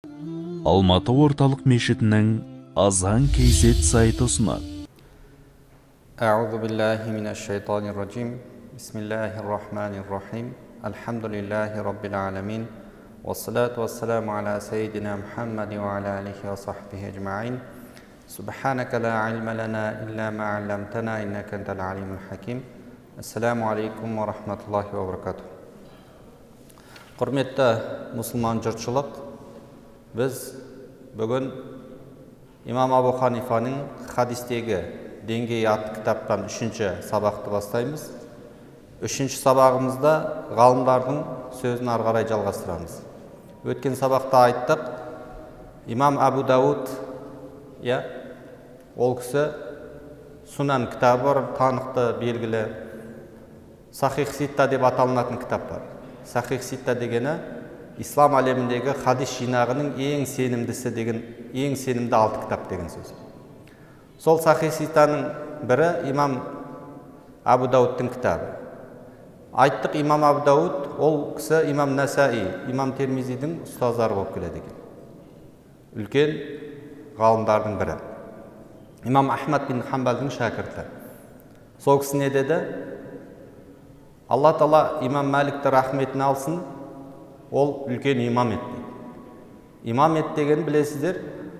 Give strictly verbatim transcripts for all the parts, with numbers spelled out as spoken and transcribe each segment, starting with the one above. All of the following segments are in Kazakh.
Алматы орталық мешітінің Азан кейзет сайты ұсынады. أعوذ بالله من الشيطان الرجيم بسم الله الرحمن الرحيم الحمد لله رب العالمين والصلاة والسلام على سيدنا محمد وعلى آله وصحبه أجمعين سبحانك لا علم لنا إلا ما علمتنا إنك أنت العليم الحكيم السلام عليكم ورحمة الله وبركاته. Құрметті мұсылман жұртшылық, біз бүгін имам Абу Ханифаның хадистегі деңгей атты кітаптан үшінші сабақты бастаймыз. Үшінші сабағымызда ғалымдардың сөзін ары қарай жалғастырамыз. Өткен сабақта айттық, имам Абу Дауд, я, ол кісі Сунан кітабы бар, танықты белгілі Сахих Ситта деп аталынатын кітап бар. Сахих Ситта дегені ислам әлеміндегі хадис жинағының ең сенімдісі деген, ең сенімді алты кітап деген сөз. Сол Сахих Ситтаның бірі имам Абу Даудтың кітабы. Айттық, имам Абу Дауд, ол кісі имам Насаи, имам Термизидің ұстаздары болып келеді екен. Үлкен ғалымдардың бірі. Имам Ахмад бин Хамбалдың шәкірті. Сол кісі не деді? Алла Тағала имам Маликті рахметін алсын, ол үлкен имам ет дейді. Имам ет деген білесіздер,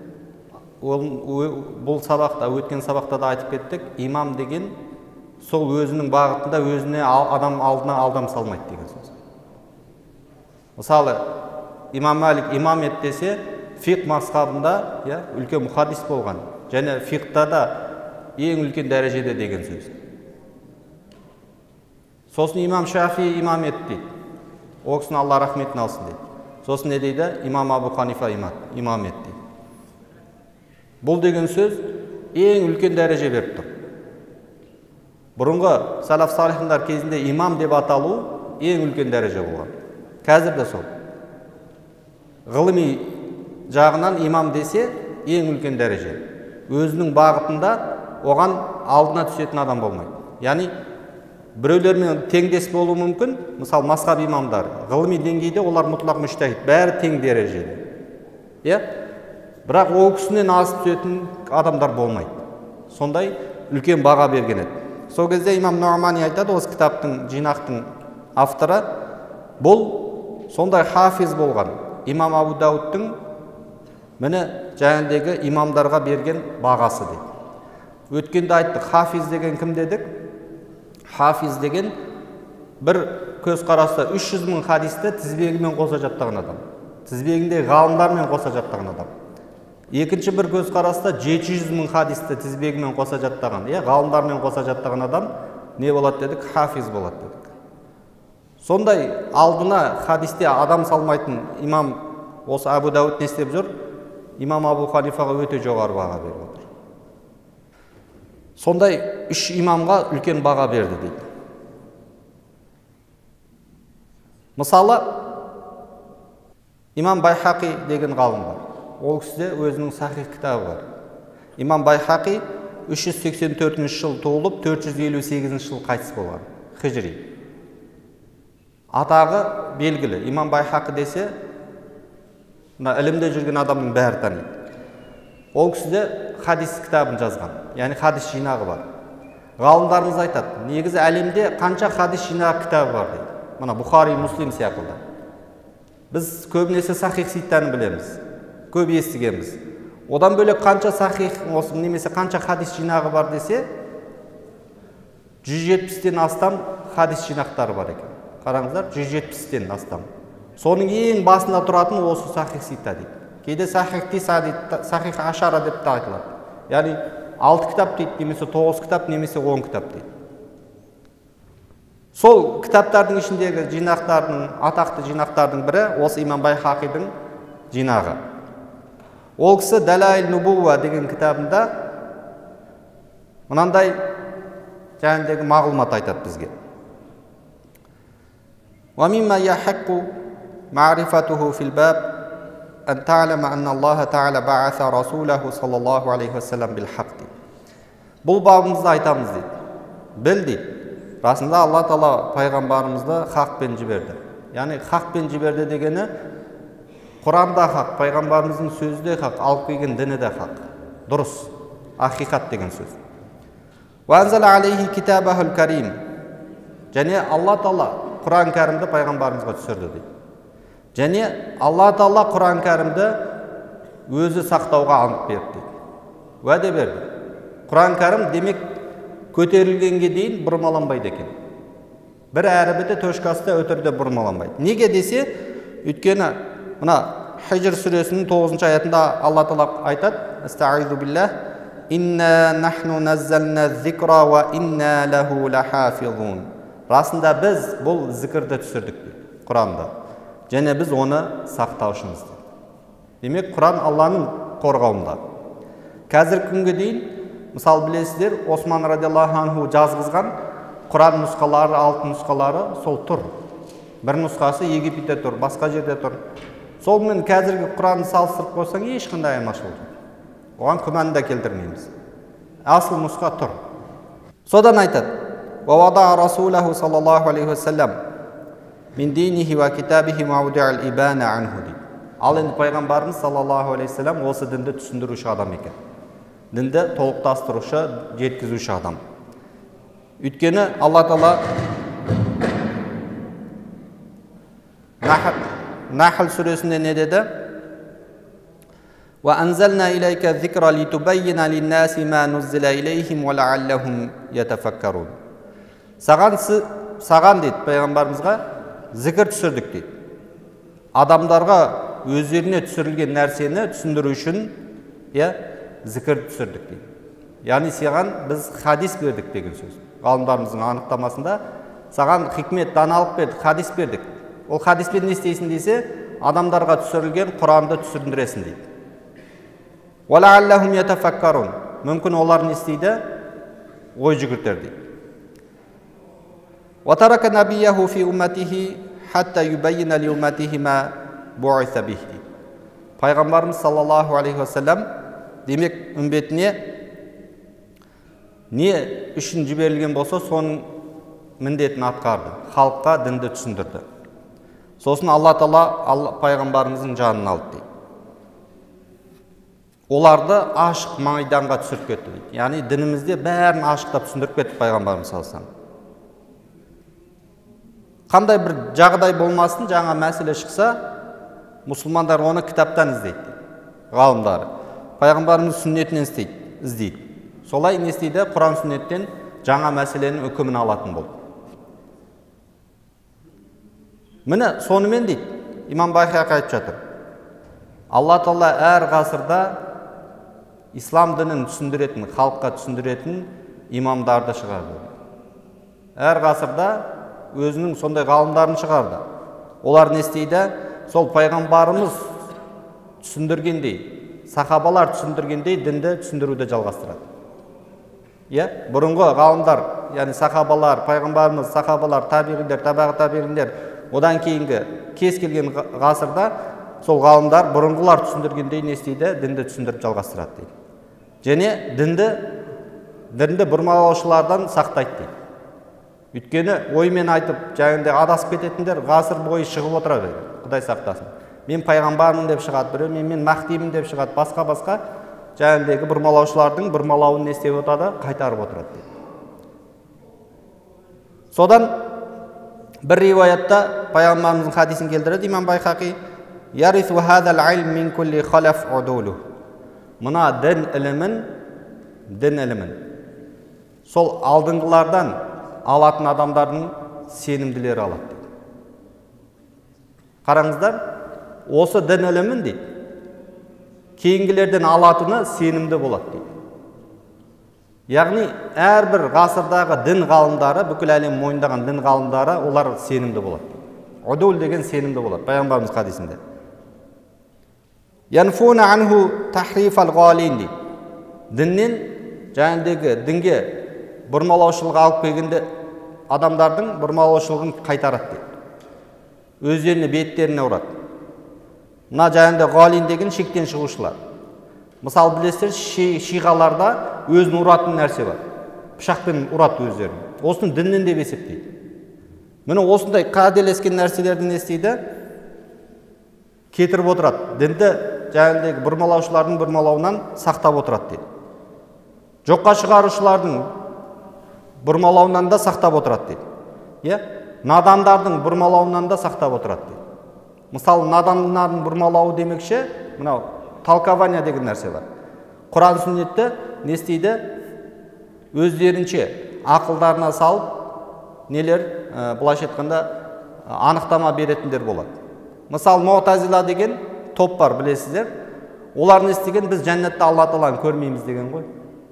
бұл сабақта, өткен сабақта да айтып кеттік, имам деген сол өзінің бағытында өзіне адам алдына алдам салмайды деген сөз. Мысалы, имам Малик имам ет десе, фиқ мазхабында үлкен мұхаддис болған, және фиқта да ең үлкен дәрежеде деген сөз. Сосын имам Шафи имам ет дейді. О кісіні Алла рахметін алсын дейді. Сосын не дейді? Имам Абу Ханифа имам ет дейді. Бұл деген сөз ең үлкен дәреже беріп тұр. Бұрынғы салаф салихиндар кезінде имам деп аталу ең үлкен дәреже болған. Қазір де сол. Ғылыми жағынан имам десе ең үлкен дәреже. Өзінің бағытында оған алдына түсетін адам болмайды. Яғни біреулермен теңдес болуы мүмкін, мысалы мазхаб имамдар, ғылыми деңгейде олар мұтлақ мүжтәһид, бәрі тең дәрежеде. Иә? Бірақ ол кісінен асып түсетін адамдар болмайды. Сондай үлкен баға берген еді. Сол кезде имам Нуъмани айтады, осы кітаптың, жинақтың авторы, бұл сондай хафиз болған имам Абу Даудтың міне жаңағыдегі имамдарға берген бағасы дейді. Өткенде айттық, хафиз деген кім дедік? Хафиз деген бір көзқараста үш жүз мың хадисті тізбегімен қоса жаттаған адам. Тізбегінде ғалымдармен қоса жаттаған адам. Екінші бір көзқараста жеті жүз мың хадисті тізбегімен қоса жаттаған, е, ғалымдармен қоса жаттаған адам не болады дедік? Хафиз болады дедік. Сондай алдына хадисте адам салмайтын имам осы Абу Дауд не істеп жүр? Имам Абу Ханифаға өте жоғары баға беріп отыр. Сондай үш имамға үлкен баға берді дейді. Мысалы, имам Байхақи деген ғалым бар. Ол кісіде өзінің Сахих кітабы бар. Имам Байхақи үш жүз сексен төртінші жыл туылып, төрт жүз елу сегізінші жыл қайтыс болған. Хижри. Атағы белгілі. Имам Байхақи десе, ілімде жүрген адамның бәрі таниды. Ол кісіде хадис кітабын жазған, яғни хадис жинағы бар. Ғалымдарымыз айтады, негізі әлемде қанша хадис жинағы кітабы бар дейді. Мына Бухари, Муслим сияқты. Біз көбінесе Сахих Ситтаны білеміз, көп естігенбіз. Одан бөлек қанша Сахих, осы немесе қанша хадис жинағы бар десе, жүз жетпістен астам хадис жинақтары бар екен. Қараңыздар, жүз жетпістен астам. Соның ең басында тұратын осы Сахих Ситта дейді. Кейде Сахих Тиса дейді, Сахих Ашара деп те айтылады. Яғни алты кітап дейді, немесе тоғыз кітап, немесе он кітап дейді. Сол кітаптардың ішіндегі жинақтардың, атақты жинақтардың бірі осы имам Байхақидің жинағы. Ол кісі Далаил Нубуа деген кітабында мынандай жаңағыдегі мағлұмат айтады бізге. Ва мимма яхаққу ма'рифатуху фил баб أن تعلم أن الله تعالى بعث رسوله صلى الله عليه وسلم بالحق. Бұл бабымызда айтамыз дейді. Біл дейді. Расында Алла Тағала пайғамбарымызды хақпен жіберді. Яғни хақпен жіберді дегені Құран да хақ, пайғамбарымыздың сөзі де хақ, алып келген діні де хақ. Дұрыс, ақиқат деген сөз. Ванзала алейхи китабахул карим. Және Алла Тағала Құран кәрімді пайғамбарымызға түсірді дейді. Және Алла Тағала Құран кәрімді өзі сақтауға ант берді дейді. Уәде берді. Құран кәрім демек көтерілгенге дейін бұрмаланбайды екен. Бір әрібіде төшкасында өтірде бұрмаланбайды. Неге десе, өйткені мына Хижр сүресінің тоғызыншы аятында Алла Тағала айтады: "Астаизу биллах, инна нахну наззална зикра ва инна лаху лахафизун." Расында біз бұл зікірді түсірдік дейді Құранда. Және біз оны сақтаушымыз дейді. Демек, Құран Алланың қорғауында. Қазір күнге дейін, мысал білесіздер, Осман радиаллаху анху жазғызған Құран нұсқалары, алтын нұсқалары сол тұр. Бір нұсқасы Египетте тұр, басқа жерде тұр. Сол мен қазіргі Құранды салыстырып қойсаң, ешқандай айырмашылық жоқ. Оған күмән да келтірмейміз. Асыл нұсқа тұр. Содан айтады: "Ва расулаху саллаллаху алейхи ва саллям мин динихи ва китабихи мауди'ал ибана анху." Ал енді пайғамбарымыз саллаллаху алейхи ва саллям осы дінді түсіндіруші адам екен. Дінді толықтастырушы, жеткізуші адам. Өйткені Алла Тағала Нахл сүресінде не деді? "Ва анзална илайка зикра литубаййина линнаси ма нуззила илейхим ва лааллахум ятафаккарун." Саған саған дейді пайғамбарымызға зікір түсірдік дейді. Адамдарға өздеріне түсірілген нәрсені түсіндіру үшін, я зікір түсірдік дейді. Яғни саған біз хадис бердік деген сөз. Ғалымдарымыздың анықтамасында саған хикмет, даналық бердік, хадис бердік. Ол хадиспен не істейсің десе, адамдарға түсірілген Құранды түсіндіресің дейді. Валааллахум ятафаккарун. Мүмкін олар не істейді? Ой жүгіртер дейді. Ватарака набияху фи умматихи хатта юбаййина ли умматихи ма буиса бихи. Пайғамбарымыз саллаллаху алейхи ва саллям демек үмбетіне не үшін жіберілген болса, соның міндетін атқарды. Халыққа дінді түсіндірді. Сосын Алла Тағала пайғамбарымыздың жанын алды дейді. Оларды ашық майданға түсіріп кетті дейді. Яғни дінімізде бәрін ашықтап түсіндіріп кетті пайғамбарымыз салсам. Қандай бір жағдай болмасын, жаңа мәселе шықса, мұсылмандар оны кітаптан іздейді. Ғалымдары пайғамбарымыз сүннетінен іздейді. Солай не істейді? Құран сүннеттен жаңа мәселенің үкімін алатын болды. Міне сонымен дейді, имам Байхақи айтып жатыр. Алла Тағала әр ғасырда ислам дінін түсіндіретін, халыққа түсіндіретін имамдарды шығарды. Әр ғасырда өзінің сондай ғалымдарын шығарды. Олар не істейді? Сол пайғамбарымыз түсіндіргендей, сахабалар түсіндіргендей дінді түсіндіруді жалғастырады. Иә, бұрынғы ғалымдар, яғни сахабалар, пайғамбарымыз, сахабалар, табиғиндер, табағы табиғиндер, одан кейінгі кез келген ғасырда сол ғалымдар бұрынғылар түсіндіргендей не істейді? Дінді түсіндіріп жалғастырады дейді. Және дінді дінді бұрмалаушылардан сақтайды дейді. Өйткені оймен айтып, жаңағындай адасып кететіндер ғасыр бойы шығып отырады. Құдай сақтасын. Мен пайғамбармын деп шығады, біреу мен мен махдимін деп шығады, басқа-басқа жаңағындағы бұрмалаушылардың бұрмалауын не істеп отырады? Қайтарып отырады дейді. Содан бір риуаятта пайғамбарымыздың хадисін келтіреді имам Байхақи: "Ярису хазал илм мин кулли халаф удулу." Мына дін ілімін, дін ілімін сол алдыңғылардан алатын адамдардың сенімділері алады дейді. Қараңыздар, осы дін ілімін дейді, кейінгілерден алатыны сенімді болады дейді. Яғни әрбір ғасырдағы дін ғалымдары, бүкіл әлем мойындаған дін ғалымдары, олар сенімді болады. Удул деген сенімді болады пайғамбарымыз хадисінде. Янфуна анху тахрифал ғалин дейді. Діннен, жаңағыдағы дінге бұрмалаушылық алып келгенде адамдардың бұрмалаушылығын қайтарады дейді. Өздеріне беттеріне ұрады. Мына жаңағыда ғалин деген шектен шығушылар. Мысал білесіздер, шиғаларда өзін ұратын нәрсе бар. Пышақпен ұрады өздерін. Осыны діннен деп есептейді. Міне осындай қателескен нәрселерді не істейді? кетіріп отырады. Дінді жаңағыдегі бұрмалаушылардың бұрмалауынан сақтап отырады дейді. Жоққа шығарушылардың бұрмалауынан да сақтап отырады дейді. Иә? Надандардың бұрмалауынан да сақтап отырады дейді. Мысалы, надандардың бұрмалауы демекші, мынау толкование деген нәрсе бар. Құран сүннетті не істейді? Өздерінше ақылдарына салып, нелер, былайша айтқанда, анықтама беретіндер болады. Мысалы, Муътазила деген топ бар, білесіздер. Олар не істеген? Біз жәннатта Алла Тағаланы көрмейміз деген ғой.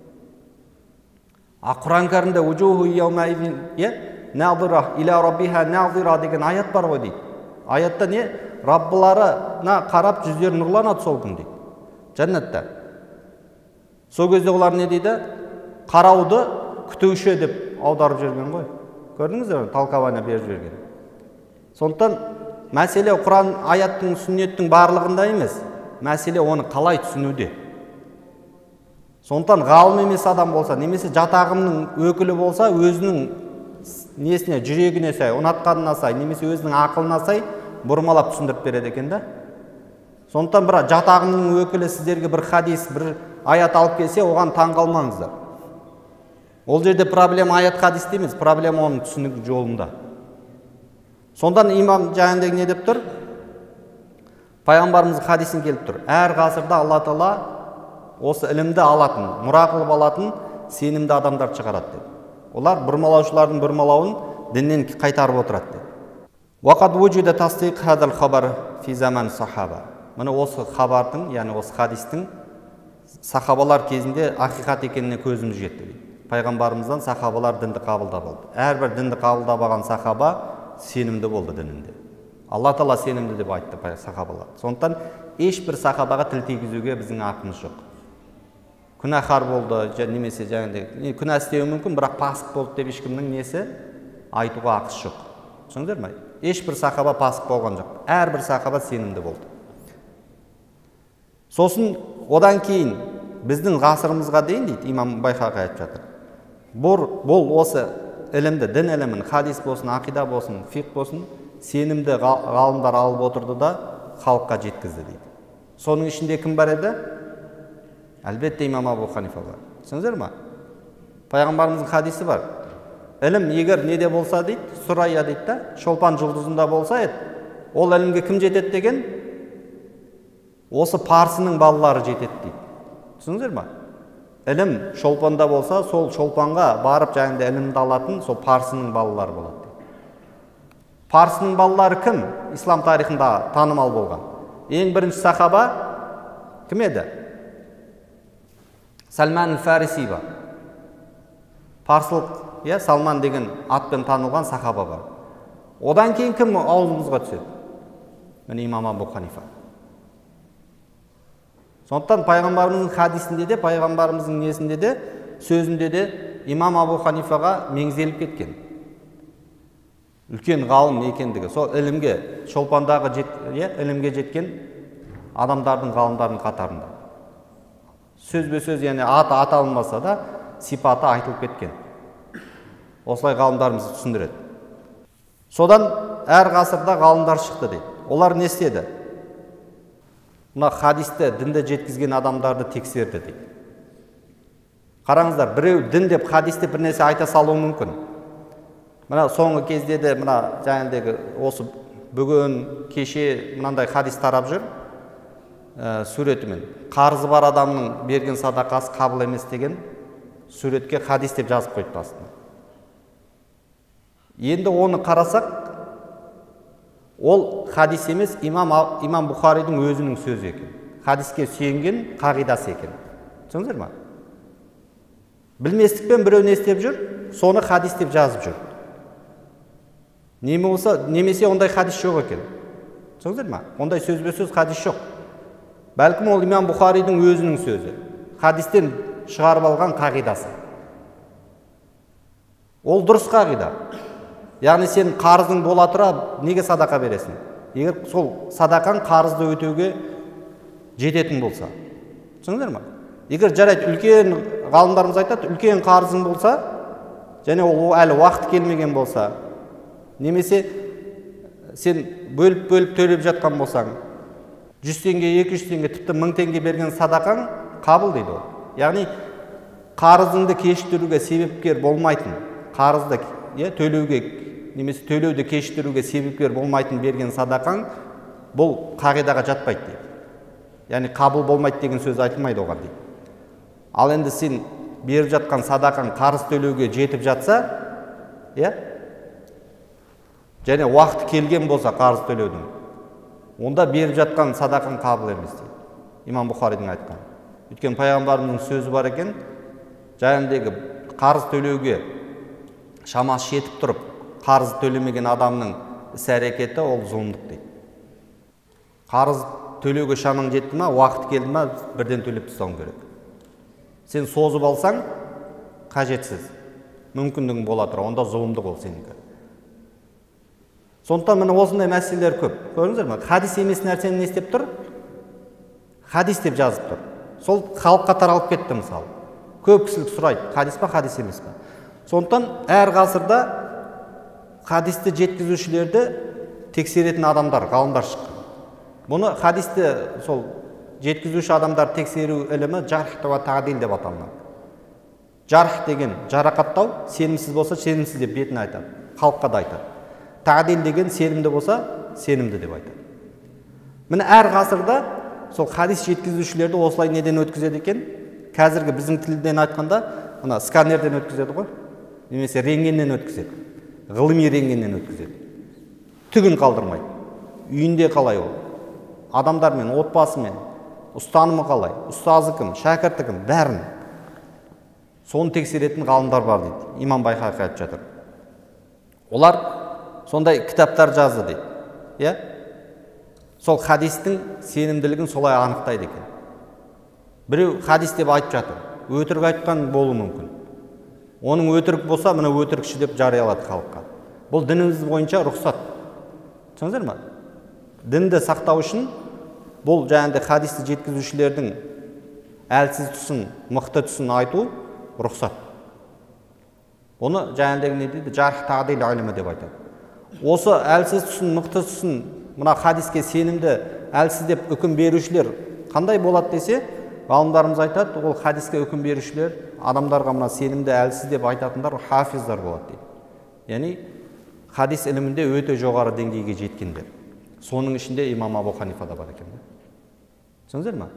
А Құран кәрімде «Уджуху яумаидин назира иля раббиха назира» деген аят бар ғой дейді. Аятта не? Раббыларына қарап жүздері нұрланады сол күн дейді. Жәннатта. Сол кезде олар не дейді? Қарауды күтуші деп аударып жүрген ғой. Көрдіңіздер ме? Толкование беріп жүрген. Сондықтан мәселе Құран аяттың, сүннеттің барлығында емес. Мәселе оны қалай түсінуде. Сондықтан ғалым емес адам болса, немесе жатағымның өкілі болса, өзінің несіне, жүрегіне сай, ұнатқанына сай, немесе өзінің ақылына сай бұрмалап түсіндіріп береді екен да. Сондықтан бір жатағымның өкілі сіздерге бір хадис, бір аят алып келсе, оған таң қалмаңыздар. Ол жерде проблема аят хадисте емес, проблема оның түсінігі жолында. Сондан имам жаңағыдегі не деп тұр? Пайғамбарымыздың хадисін келіп тұр. Әр ғасырда Алла Тағала осы ілімді алатын, мұра қылып алатын сенімді адамдар шығарады деп. Олар бұрмалаушылардың бұрмалауын діннен қайтарып отырады деп. Вақад вуджуда тасдиқ хадал хабар фи заман сахаба. Міне осы хабардың, яғни осы хадистің сахабалар кезінде ақиқат екеніне көзіміз жетті дейді. Пайғамбарымыздан сахабалар дінді қабылдап алды. Әрбір дінді қабылдап алған сахаба сенімді болды дінінде. Алла Тағала сенімді деп айтты сахабалар. Сондықтан ешбір сахабаға тіл тигізуге біздің ақымыз жоқ. Күнәһар болды, немесе жаңағыдай күнә істеуі мүмкін, бірақ пасық болды деп ешкімнің несі айтуға ақысы жоқ. Түсіндіңіздер ме? Ешбір сахаба пасық болған жоқ. Әрбір сахаба сенімді болды. Сосын одан кейін біздің ғасырымызға дейін дейді, имам Байхақи айтып жатыр. Бұл осы ілімді, дін ілімін, хадис болсын, ақида болсын, фиқ болсын, сенімді ғалымдар алып отырды да халыққа жеткізді дейді. Соның ішінде кім бар еді? Әлбетте имам Абу Ханифа бар. Түсіндіңіздер ме? Пайғамбарымыздың хадисі бар. Ілім егер неде болса дейді, Сурайя дейді да, шолпан жұлдызында болса еді, ол ілімге кім жетеді деген? Осы парсының балалары жетеді дейді. Түсіндіңіздер ме? Ілім шолпанда болса, сол шолпанға барып жаңағыдай ілімді алатын сол парсының балалары болады дейді. Парсының балалары кім? Ислам тарихында танымал болған. Ең бірінші сахаба кім еді? Салман Фариси бар. Парсылық, иә, Салман деген атпен танылған сахаба бар. Одан кейін кім аузымызға түседі? Міне имам Абу Ханифа. Сондықтан пайғамбарымыздың хадисінде де, пайғамбарымыздың несінде де, сөзінде де имам Абу Ханифаға меңзеліп кеткен. Үлкен ғалым екендігі. Сол ілімге, шолпандағы жет, иә, ілімге жеткен адамдардың, ғалымдардың қатарында. Сөзбе сөз, яғни аты аталынбаса да, сипаты айтылып кеткен. Осылай ғалымдарымыз түсіндіреді. Содан әр ғасырда ғалымдар шықты дейді. Олар не істеді? Мына хадисті, дінді жеткізген адамдарды тексерді дейді. Қараңыздар, біреу дін деп хадисте бір нәрсе айта салуы мүмкін. Мына соңғы кезде де мына жаңағыдегі осы бүгін кеше мынандай хадис тарап жүр, ә, суретімен. Қарызы бар адамның берген садақасы қабыл емес деген суретке хадис деп жазып қойды астына. Енді оны қарасақ, ол хадис емес, имам, имам Бұхаридің өзінің сөзі екен. Хадиске сүйенген қағидасы екен. Түсіндіңіздер ме? Білместікпен біреу не істеп жүр, соны хадис деп жазып жүр. Неме болса, немесе ондай хадис жоқ екен. Түсіндіңіздер ме? Ондай сөзбе сөз хадис жоқ. Бәлкім ол имам Бұхаридің өзінің сөзі. Хадистен шығарып алған қағидасы. Ол дұрыс қағида. Яғни сен қарызың бола тұра, неге садақа бересің? Егер сол садақаң қарызды өтеуге жететін болса. Түсіндіңіздер ме? Егер жарайды, үлкен ғалымдарымыз айтады, үлкен қарызың болса, және ол әлі уақыт келмеген болса, немесе сен бөліп-бөліп төлеп жатқан болсаң, жүз теңге, екі жүз теңге, тіпті мың теңге берген садақаң қабыл дейді ол. Яғни қарызыңды кешіктіруге себепкер болмайтын, қарызды төлеуге немесе төлеуді кешіктіруге себепкер болмайтын берген садақаң бұл қағидаға жатпайды дейді. Яғни қабыл болмайды деген сөз айтылмайды оған дейді. Ал енді сен беріп жатқан садақаң қарыз төлеуге жетіп жатса, иә, және уақыты келген болса қарыз төлеудің, онда беріп жатқан садақаң қабыл емес дейді. Имам Бұхаридің айтқан. Өйткені пайғамбарымыздың сөзі бар екен, жаңағыдегі қарыз төлеуге шамасы жетіп тұрып, қарыз төлемеген адамның іс-әрекеті ол зұлымдық дейді. Қарыз төлеуге шамаң жетті ма, уақыт келді ма, бірден төлеп тастауың керек. Сен созып алсаң, қажетсіз, мүмкіндігің бола тұр, онда зұлымдық ол сенікі. Сондықтан міне осындай мәселелер көп. Көрдіңіздер ме? Хадис емес нәрсені не істеп тұр? Хадис деп жазып тұр. Сол халыққа таралып кетті мысалы. Көп кісілік сұрайды, хадис па, хадис емес па. Сондықтан әр ғасырда хадисті жеткізушілерді тексеретін адамдар, ғалымдар шыққан. Бұны хадисті сол жеткізуші адамдар тексеру ілімі жарх ва ta'dil деп аталынады. Жарх деген жарақаттау, сенімсіз болса сенімсіз деп бетін айтады, халыққа да айтады. Ta'dil деген сенімді болса сенімді деп айтады. Міне әр ғасырда сол хадис жеткізушілерді осылай неден өткізеді екен? Қазіргі біздің тілден айтқанда, ана сканерден өткізеді ғой, немесе рентгеннен өткізеді, ғылыми рентгеннен өткізеді. Түгін қалдырмайды. Үйінде қалай ол? Адамдармен, отбасымен, ұстанымы қалай, ұстазы кім, шәкірті кім, бәрін. Соны тексеретін ғалымдар бар дейді. Имам Байхақи айтып жатыр. Олар сондай кітаптар жазды дейді. Иә? Сол хадистің сенімділігін солай анықтайды екен. Біреу хадис деп айтып жатыр. Өтірік айтқан болуы мүмкін. Оның өтірік болса, мына өтірікші деп жариялады халыққа. Бұл дініміз бойынша рұқсат. Түсіндіңіздер ме? Дінді сақтау үшін бұл жаңағыдай хадисті жеткізушілердің әлсіз тұсын, мықты тұсын айту рұқсат. Оны жаңағыдай не дейді? Жарх ta'dil ілімі деп айтады. Осы әлсіз тұсын, мықты тұсын, мына хадиске сенімді, әлсіз деп үкім берушілер қандай болады десе, ғалымдарымыз айтады, ол хадиске үкім берушілер адамдарға мына сенімді, әлсіз деп айтатындар хафиздар болады дейді. Яғни хадис ілімінде өте жоғары деңгейге жеткендер. Соның ішінде имам Абу Ханифа да бар екен. Түсіндіңіздер ме?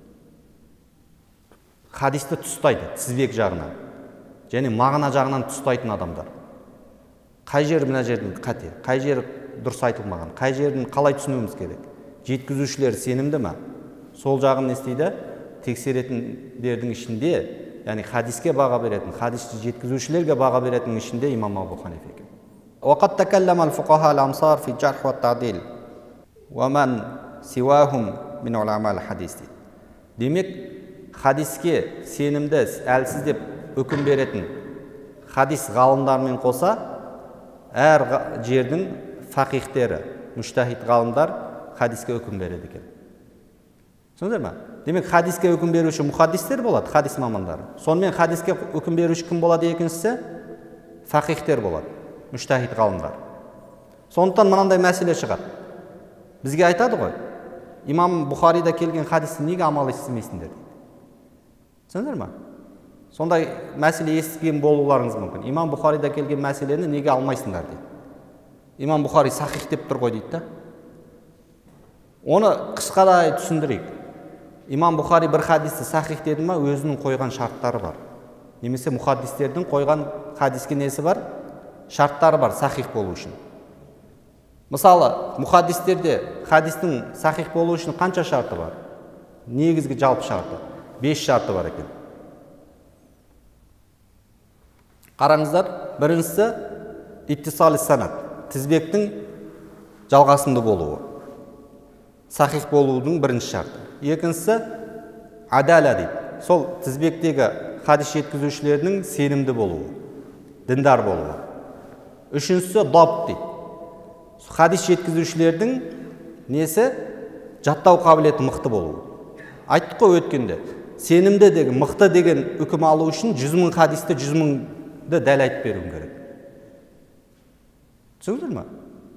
Хадисті тұстайды, тізбек жағынан, және мағына жағынан тұстайтын адамдар. Қай жері мына жердің қате, қай жері дұрыс айтылмаған, қай жерін қалай түсінуіміз керек? Жеткізушілер сенімді ме? Сол жағын не істейді? Тексеретіндердің ішінде, яғни хадиске баға беретін, хадисті жеткізушілерге баға беретінің ішінде имам Абу Ханифа екен. وقد تكلم الفقهاء الأمصار في الجرح والتعديل ومن سواهم من علماء الحديث. Демек, хадиске сенімді, әлсіз деп үкім беретін хадис ғалымдармен қоса, әр жердің фақихтері, мүштахид ғалымдар хадиске үкім береді екен. Түсіндіңіздер ме? Демек, хадиске үкім беруші мұхаддистер болады, хадис мамандары. Сонымен хадиске үкім беруші кім болады екіншісі? Фақихтер болады, мүштахид ғалымдар. Сондықтан мынандай мәселе шығады. Бізге айтады ғой, имам Бұхарида келген хадисті неге амал істемейсіңдер дейді. Түсіндіңіздер ме? Сондай мәселе естіген болуларыңыз мүмкін. Имам Бұхарида келген мәселені неге алмайсыңдар дейді. Имам Бұхари сахих деп тұр ғой дейді да. Оны қысқадай түсіндірейік. Имам Бұхари бір хадисті сахих деді ма, өзінің қойған шарттары бар. Немесе мұхаддистердің қойған хадиске несі бар? Шарттары бар сахих болу үшін. Мысалы, мұхаддистерде хадистің сахих болу үшін қанша шарты бар? Негізгі жалпы шарты. Бес шарты бар екен. Қараңыздар, біріншісі иттисал санад, тізбектің жалғасымды болуы. Сахих болудың бірінші шарты. Екіншісі адала дейді. Сол тізбектегі хадис жеткізушілердің сенімді болуы, діндар болуы. Үшіншісі дабт дейді. Хадис жеткізушілердің несі? Жаттау қабілеті мықты болуы. Айттық қой өткенде. Сенімді деген, мықты деген үкім алу үшін жүз мың хадисті жүз мыңды дәл айтып беруің керек. Түсіндіңіздер ме?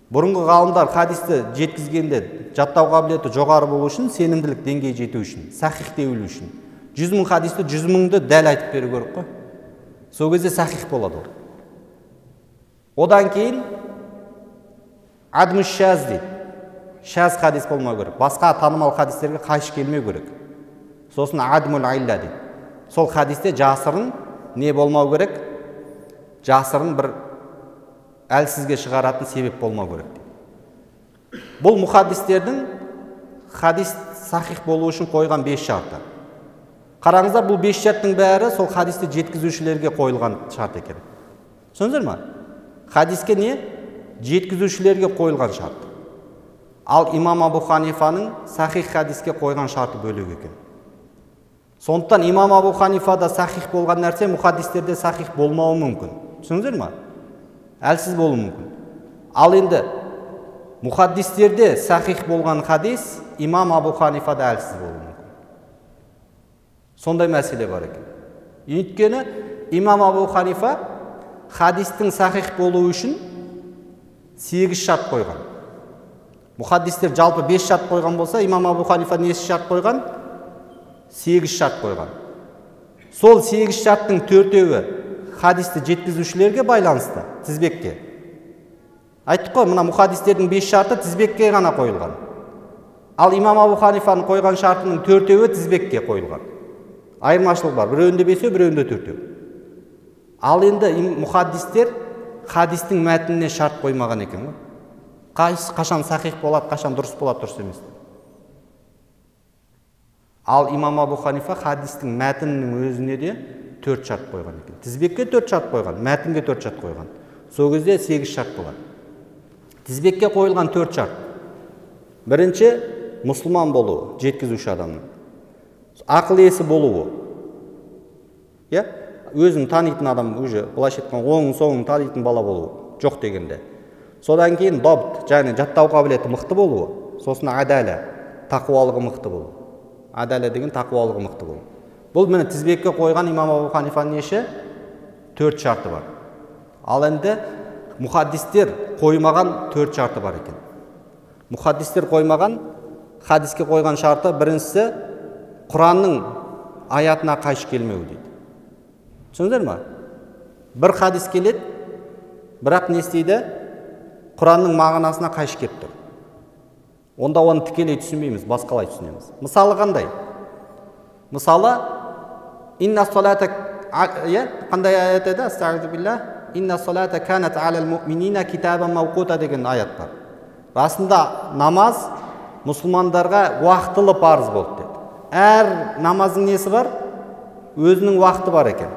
Бұрынғы ғалымдар хадисті жеткізгенде жаттау қабілеті жоғары болу үшін, сенімділік деңгейі жету үшін, сахих деуілу үшін. жүз мың хадисті жүз мыңды дәл айтып беру керек қой. Сол кезде сахих болады ол. Одан кейін адму шаз дейді. Шаз хадис болмау керек. Басқа танымал хадистерге қайшы келмеу керек. Сосын адмул айла дейді. Сол хадисте жасырын не болмау керек? Жасырын бір әлсізге шығаратын себеп болмау керек. Бұл мұхаддистердің хадис сахих болу үшін қойған бес шарты. Қараңыздар, бұл бес шарттың бәрі сол хадисті жеткізушілерге қойылған шарт екен. Түсіндіңіздер ме? Хадиске не? Жеткізушілерге қойылған шарт. Ал имам Абу Ханифаның сахих хадиске қойған шарты бөлек екен. Сондықтан имам Абу Ханифада сахих болған нәрсе мұхаддистерде сахих болмауы мүмкін. Түсіндіңіздер ме? Әлсіз болуы мүмкін. Ал енді мұхаддистерде сахих болған хадис имам Абу Ханифада әлсіз болуы мүмкін. Сондай мәселе бар екен. Өйткені имам Абу Ханифа хадистің сахих болуы үшін сегіз шарт қойған. Мұхаддистер жалпы бес шарт қойған болса, имам Абу Ханифа несі шарт қойған? сегіз шарт қойған. Сол сегіз шарттың төртеуі хадисті жеткізушілерге байланысты, тізбекке. Айттық қой, мына мұхаддистердің бес шарты тізбекке ғана қойылған. Ал имам Абу Ханифаның қойған шартының төртеуі тізбекке қойылған. Айырмашылық бар. Біреуінде бесеу, біреуінде төртеу. Ал енді мұхаддистер хадистің мәтініне шарт қоймаған екен ғой. Қашан сахих болады, қашан дұрыс болады, дұрыс емес. Ал имам Абу Ханифа хадистің мәтінінің өзіне де төрт шарт қойған екен. Тізбекке төрт шарт қойған, мәтінге төрт шарт қойған. Сол кезде сегіз шарт болады. Тізбекке қойылған төрт шарт. Бірінші, мұсылман болуы, жеткізуші адамның. Ақыл есі болуы. Я? Өзін танитын адам, уже былайша айтқан оң соңын танитын бала болуы, жоқ дегенде. Содан кейін добт, және жаттау қабілеті мықты болуы. Сосын адәлі, тақуалығы мықты болуы. Адәлі деген тақуалығы мықты болуы. Бұл мені тізбекке қойған имам Абу Ханифаның неше? Төрт шарты бар. Ал енді мұхаддистер қоймаған төрт шарты бар екен. Мұхаддистер қоймаған хадиске қойған шарты біріншісі Құранның аятына қайшы келмеу дейді. Түсіндіңіздер ме? Бір хадис келеді, бірақ не істейді? Құранның мағынасына қайшы келіп тұр. Онда оны тікелей түсінбейміз, басқалай түсінеміз. Мысалы қандай? Мысалы, инна салата, қандай аят еді? Астағфиру билlah. Инна салата канат алал муъминина китабан мауқута деген аят бар. Расында намаз мұсылмандарға уақытылы парыз болды деді. Әр намаздың несі бар? Өзінің уақыты бар екен.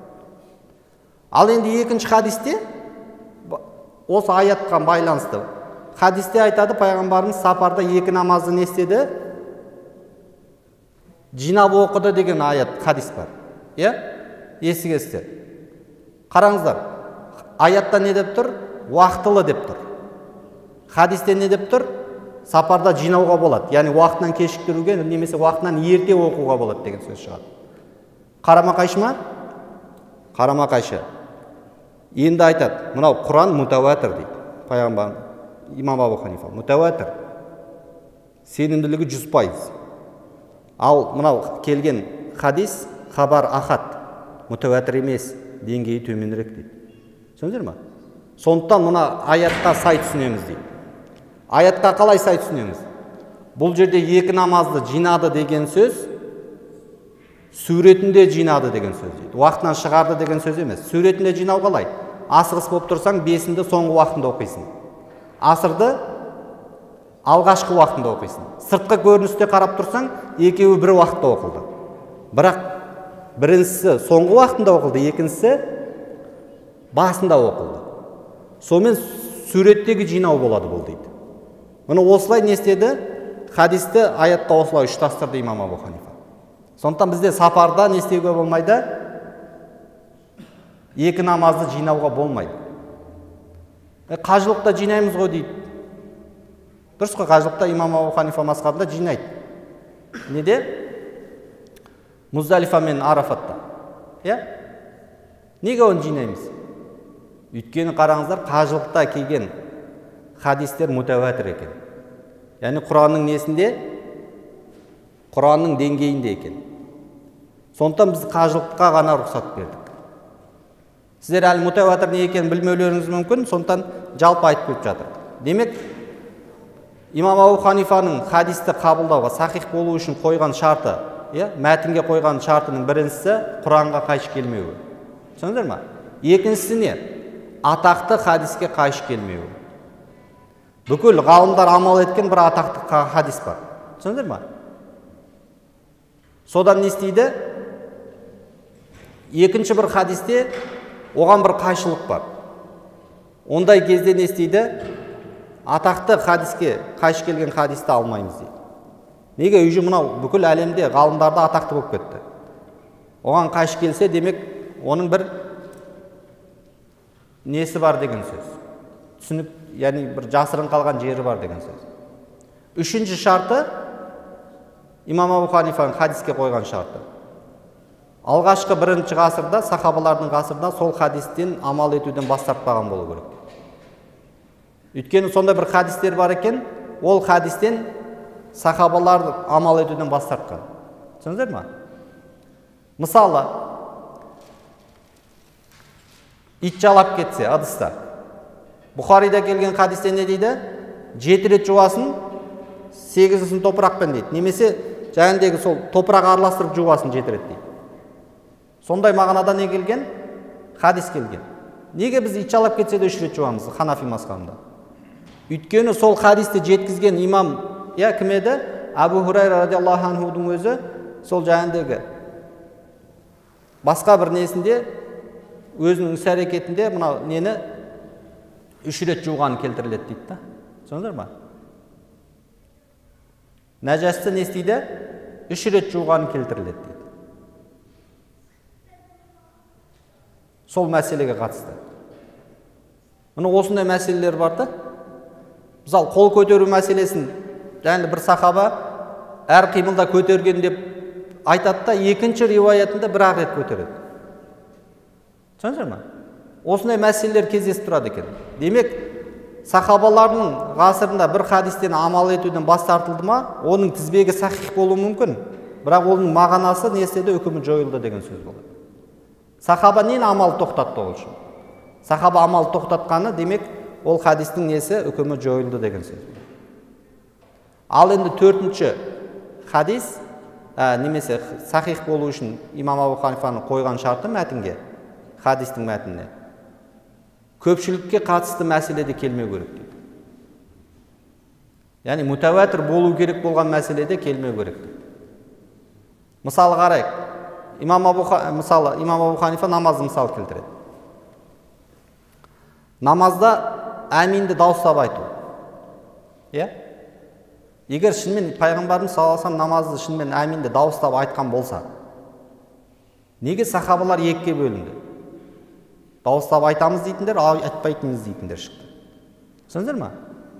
Ал енді екінші хадисте осы аятқа байланысты. Хадисте айтады, пайғамбарымыз сапарда екі намазды не істеді? Жинап оқыды деген аят, хадис бар. Иә? Естігесіздер. Қараңыздар. Аятта не деп тұр? Уақытылы деп тұр. Хадисте не деп тұр? Сапарда жинауға болады. Яғни уақытынан кешіктіруге, немесе уақытынан ерте оқуға болады деген сөз шығады. Қарама қайшы ма? Қарама қайшы. Енді айтады, мынау Құран мутаватир дейді. Пайғамбар имам Абу Ханифа. Мутаватир. Сенімділігі жүз пайыз. Ал мынау келген хадис хабар ахад. Мутаватир емес, деңгейі төменірек дейді. Түсіндіңіздер ме? Сондықтан мына аятқа сай түсінеміз дейді. Аятқа қалай сай түсінеміз? Бұл жерде екі намазды жинады деген сөз, суретінде жинады деген сөз дейді. Уақытынан шығарды деген сөз емес. Суретінде жинау қалай? Асығыс болып тұрсаң, бесінді соңғы уақытында оқисың. Асырды алғашқы уақытында оқисың. Сыртқы көріністе қарап тұрсаң, екеуі бір уақытта оқылды. Бірақ біріншісі соңғы уақытында оқылды, екіншісі басында оқылды. Сонымен суреттегі жинау болады бұл дейді. Мұны осылай не істеді? Хадисті аятқа осылай ұштастырды имам Абу Ханифа. Сондықтан бізде сапарда не істеуге болмайды? Екі намазды жинауға болмайды. Қажылықта жинаймыз ғой дейді. Дұрыс қой, қажылықта имам Абу Ханифа мазхабында жинайды. Неде? Муздалифа мен Арафатта. Иә? Неге оны жинаймыз? Өйткені қараңыздар, қажылықта келген хадистер мутаватир екен. Яғни Құранның несінде? Құранның деңгейінде екен. Сондықтан біз қажылыққа ғана рұқсат бердік. Сіздер әлі мутаватир не екенін білмеулеріңіз мүмкін, сондықтан жалпы айтып кетіп жатыр. Демек, имам Абу Ханифаның хадисті қабылдауға сахих болу үшін қойған шарты, мәтінге қойған шартының біріншісі Құранға қайшы келмеуі. Түсіндіңіздер ме? Екіншісі не? Атақты хадиске қайшы келмеуі. Бүкіл ғалымдар амал еткен бір атақты хадис бар. Түсіндіңіздер ме? Содан не істейді? Екінші бір хадисте оған бір қайшылық бар. Ондай кезде не істейді? Атақты хадиске қайшы келген хадисті алмаймыз дейді. Неге? Үйже мынау бүкіл әлемде ғалымдарда атақты болып кетті. Оған қайшы келсе, демек, оның бір несі бар деген сөз. Түсініп, яғни бір жасырын қалған жері бар деген сөз. Үшінші шарты имам Абу Ханифаның хадиске қойған шарты. Алғашқы бірінші ғасырда, сахабалардың ғасырда сол хадистен амал етуден бас тартпаған болу керек. Өйткені сонда бір хадистер бар екен, ол хадистен сахабалар амал етуден бас тартқан. Түсіндіңіздер ме? Мысалы, ит жалап кетсе, ыдыста. Бұхарида келген хадисте не дейді? Жеті рет жуасын, сегізісін топырақпен дейді. Немесе жаңағыдегі сол топырақ араластырып жуасын жеті рет дейді. Сондай мағынада не келген? Хадис келген. Неге біз ит жалап кетсе де үш рет жуамыз Ханафи мазхабында? Өйткені сол хадисті жеткізген имам, я кім еді? Абу Хурайра радиаллаху анхудың өзі сол жаңағыдегі басқа бір несінде өзінің іс әрекетінде мынау нені үш рет жуғанын келтіріледі дейді да. Түсіндіңіздер ме? Нәжасты не істейді? Үш рет жуғанын келтіріледі дейді. Сол мәселеге қатысты. Мұны осындай мәселелер бар да. Мысалы, қол көтеру мәселесін жаңағы бір сахаба әр қимылда көтерген деп айтады да, екінші риуаятында бір ақ рет көтереді. Түсіндіңіздер ме? Осындай мәселелер кездесіп тұрады екен. Демек, сахабалардың ғасырында бір хадистен амал етуден бас тартылды ма, оның тізбегі сахих болуы мүмкін, бірақ оның мағынасы несінде үкімі жойылды деген сөз болады. Сахаба нені амал тоқтатты ол үшін? Сахаба амал тоқтатқаны, демек, ол хадистің несі үкімі жойылды деген сөз. Ал енді төртінші хадис, немесе сахих болу үшін имам Абу Ханифаның қойған шарты мәтінге, хадистің мәтініне. Көпшілікке қатысты мәселеде келмеу керек дейді. Яғни мутаватир болу керек болған мәселеде келмеу керек дейді. Мысалы қарайық, имам Абу мысалы имам Абу Ханифа намазды мысал келтіреді. Намазда әминді дауыстап айту. Иә? Егер шынымен пайғамбарымыз саллаллаху алейхи ва саллям намазды шынымен әминді дауыстап айтқан болса, неге сахабалар екіге бөлінді? Дауыстап айтамыз дейтіндер, айтпайтынымыз дейтіндер шықты. Түсіндіңіздер ме?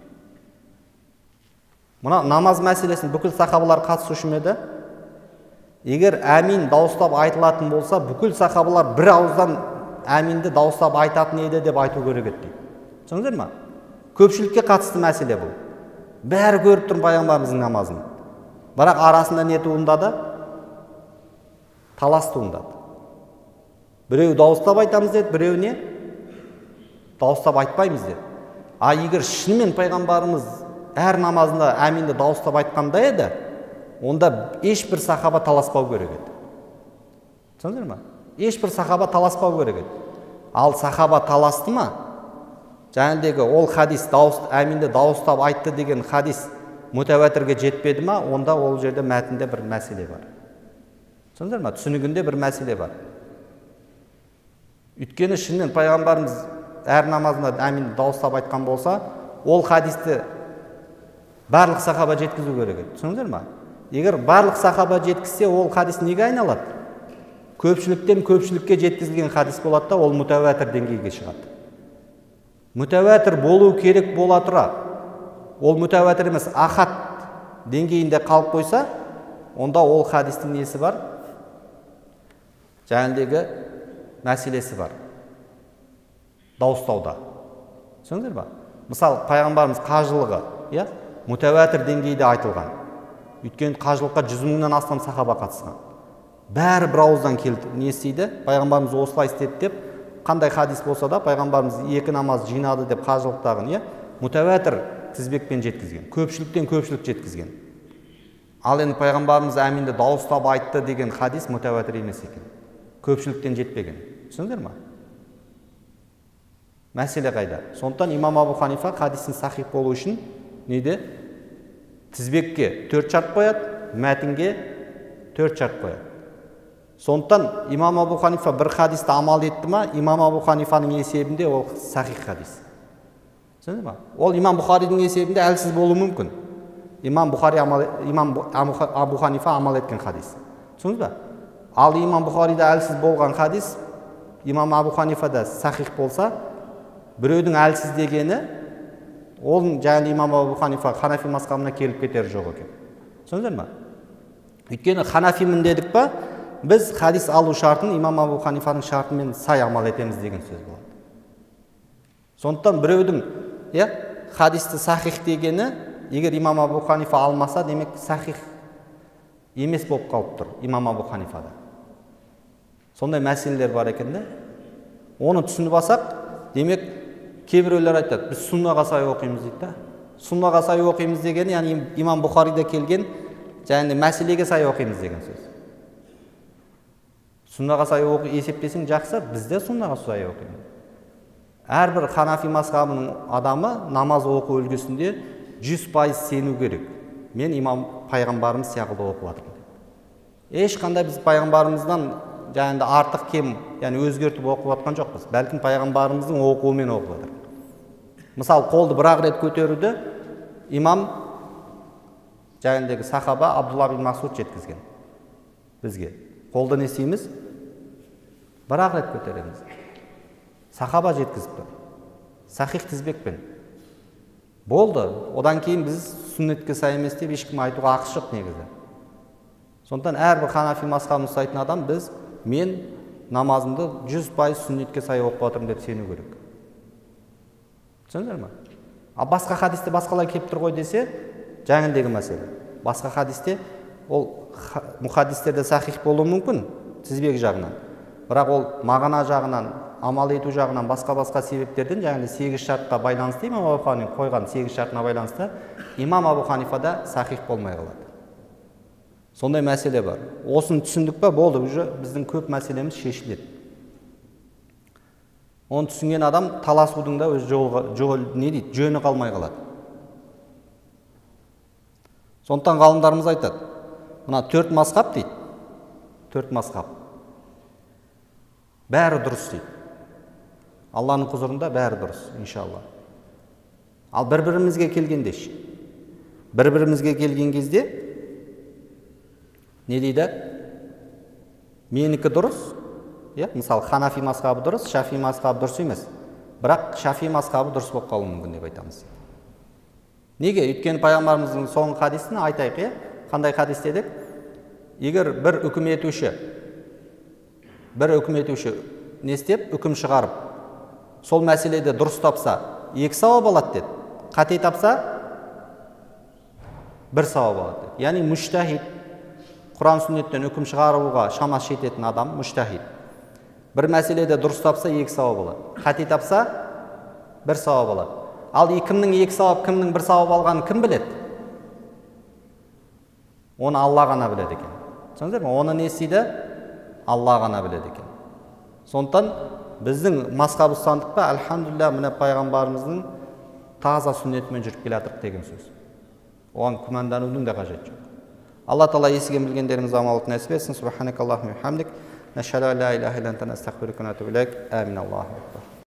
Мұна намаз мәселесін бүкіл сахабалар қатысушы ма еді? Егер әмин дауыстап айтылатын болса, бүкіл сахабалар бір ауыздан әминді дауыстап айтатын еді деп айту керек еді. Түсіндіңіздер ме? Көпшілікке қатысты мәселе бұл. Бәрі көріп тұр пайғамбарымыздың намазын. Бірақ арасында не туындады? Талас туындады. Біреу дауыстап айтамыз деді, біреу не? Дауыстап айтпаймыз деді. А егер шынымен пайғамбарымыз әр намазында әминді дауыстап айтқанда еді, онда ешбір сахаба таласпау керек еді. Түсіндіңіздер ме? Ешбір сахаба таласпау керек еді. Ал сахаба таласты ма? Жаңағыдегі ол хадис әминді дауыстап айтты деген хадис мутаватирге жетпеді ма, онда ол жерде мәтінде бір мәселе бар. Түсіндіңіздер ме? Түсінігінде бір мәселе бар. Өйткені шынымен пайғамбарымыз әр намазында әминді дауыстап айтқан болса, ол хадисті барлық сахаба жеткізу керек еді. Түсіндіңіздер ме? Егер барлық сахаба жеткізсе, ол хадис неге айналады? Көпшіліктен көпшілікке жеткізілген хадис болады да, ол мутаватир деңгейге шығады. Мутаватир болу керек бола тұра, ол мутаватир емес ахад деңгейінде қалып қойса, онда ол хадистің несі бар? Жаңағыдегі мәселесі бар. Дауыстауда. Түсіндіңіздер ме? Мысалы, пайғамбарымыз қажылығы, иә, мутаватир деңгейде айтылған. Өйткені қажылыққа жүз мыңнан астам сахаба қатысқан. Бәрі бір ауыздан келді. Не істейді? Пайғамбарымыз осылай істеді деп, қандай хадис болса да, пайғамбарымыз екі намаз жинады деп қажылықтағын, иә, мутаватир тізбекпен жеткізген. Көпшіліктен көпшілік жеткізген. Ал енді пайғамбарымыз әминді дауыстап айтты деген хадис мутаватир емес екен. Көпшіліктен жетпеген. Түсіндіңдер ме? Мәселе қайда? Сондықтан имам Абу Ханифа хадистің сахих болу үшін неде? Тізбекке төрт шарт қояды, мәтінге төрт шарт қояды. Сондықтан имам Абу Ханифа бір хадисті амал етті ма, имам Абу Ханифаның есебінде ол сахих хадис. Түсіндіңдер ме? Ол имам Бұхаридің есебінде әлсіз болуы мүмкін. Имам Бұхари амал, имам Абу Ханифа амал еткен хадис. Түсіндіңіз бе? Ал имам Бұхарида әлсіз болған хадис, имам Абу Ханифада сахих болса, біреудің әлсіз дегені, ол жаңағы имам Абу Ханифа Ханафи мазхабына келіп кетер жоқ екен. Түсіндіңіздер ме? Өйткені Ханафимін дедік па, біз хадис алу шартын имам Абу Ханифаның шартымен сай амал етеміз деген сөз болады. Сондықтан біреудің, иә, хадисті сахих дегені, егер имам Абу Ханифа алмаса, демек сахих емес болып қалып тұр имам Абу Ханифада. Сондай мәселелер бар екен де. Оны түсініп алсақ, демек кейбіреулер айтады, біз суннаға сай оқимыз дейді да. Суннаға сай оқимыз деген, яғни имам Бұхарида келген, және мәселеге сай оқимыз деген сөз. Суннаға сай оқи есептесең жақсы, біз де суннаға сай оқимыз. Әрбір Ханафи мазхабының адамы намаз оқу үлгісінде жүз пайыз сену керек. Мен имам пайғамбарымыз сияқты оқып жатырмын. Ешқандай біз пайғамбарымыздан жаңағыда артық кем, яғни өзгертіп оқып жатқан жоқпыз. Бәлкім пайғамбарымыздың оқуымен оқып жатыр. Мысалы, қолды бір-ақ рет көтеруді имам жаңағыдағы сахаба Абдулла бин Масуд жеткізген бізге. Қолды не істейміз? Бір-ақ рет көтереміз. Сахаба жеткізіп тұр. Сахих тізбекпен. Болды. Одан кейін біз сүннетке сай емес деп ешкім айтуға ақысы жоқ негізі. Сондықтан әрбір Ханафи мазхабын ұстайтын адам біз мен намазымды жүз пайыз сүннетке сай оқып отырмын деп сену керек. Түсіндіңіздер ме? А басқа хадисте басқалай келіп тұр ғой десе, жаңындегі мәселе. Басқа хадисте ол мұхаддистерде сахих болуы мүмкін тізбек жағынан. Бірақ ол мағына жағынан, амал ету жағынан басқа-басқа себептерден жаңағы сегіз шартқа байланысты, имам Абу Ханифа қойған сегіз шартына байланысты, имам Абу Ханифада сахих болмай қалады. Сондай мәселе бар. Осын түсіндік па, болды, уже біздің көп мәселеміз шешіледі. Оны түсінген адам таласудың да өз жолы не дейді, жөні қалмай қалады. Сондықтан ғалымдарымыз айтады, мына төрт мазхаб дейді, төрт мазхаб. Бәрі дұрыс дейді. Алланың құзырында бәрі дұрыс, иншалла. Ал бір-бірімізге келгенде ше. Бір-бірімізге келген кезде не дейді? Менікі дұрыс. Иә, мысалы, Ханафи мазхабы дұрыс, Шафи мазхабы дұрыс емес. Бірақ Шафи мазхабы дұрыс болып қалуы мүмкін деп айтамыз. Неге? Өйткені пайғамбарымыздың соңғы хадисін айтайық, иә? Қандай хадис дедік? Егер бір үкім етуші, бір үкім етуші не істеп, үкім шығарып, сол мәселеде дұрыс тапса, екі сауап алады деді. Қате тапса, бір сауап алады деді. Яғни мүштахид, Құран сүннеттен үкім шығаруға шамасы жететін адам мүштахид. Бір мәселеде дұрыс тапса, екі сауап алады. Қате тапса, бір сауап алады. Ал кімнің екі сауап, кімнің бір сауап алғанын кім біледі? Оны Алла ғана біледі екен. Түсіндіңіздер ме? Оны не істейді? Алла ғана біледі екен. Сондықтан біздің мазхаб ұстандық па, альхамдулилля, міне пайғамбарымыздың таза сүннетімен жүріп келе жатырық деген сөз. Оған күмәнданудың да қажеті жоқ. Алла Тағала естіген білгендерімізді амалды нәсіп етсін. Субханакаллахумма ва бихамдик, нәшһәду ан ла илаха илля анта, настағфирука ва натубу илейк. Амин. Аллаху акбар.